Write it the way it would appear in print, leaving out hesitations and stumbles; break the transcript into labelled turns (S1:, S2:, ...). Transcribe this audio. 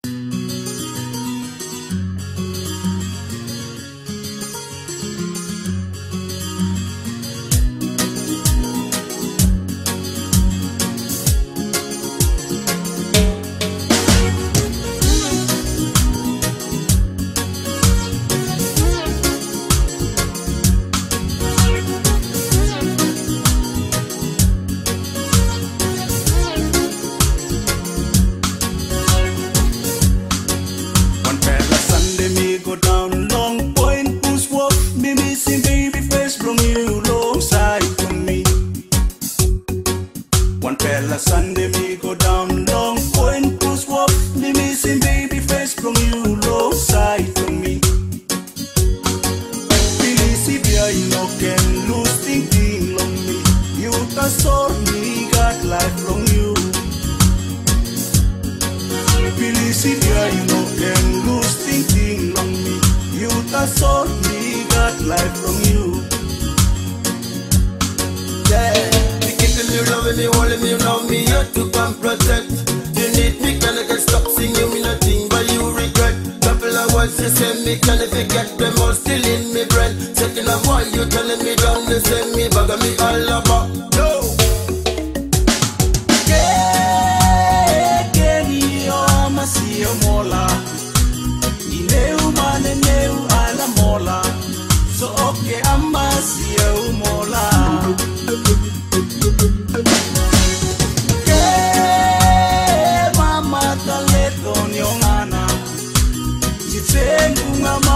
S1: Sunday me go down long point push walk. Me missing baby face from you long side from me. Bilisi bia you no can lose thinking long me. You can sort me got life from you. Bilisi bia you no can lose thinking long me. You can sort me got life from you.
S2: Yeah. You loving me, holding me, love me, you to come protect. You need me, can I get stop singing me nothing but you regret. Couple of words you send me, can I forget them all still in me bread. Second of why you telling me down the send me, bugger me all about. No.
S1: Mola, ineu mane neu ala mola, so okay amasio mola. Mama taleto nyongana, jitengu ngama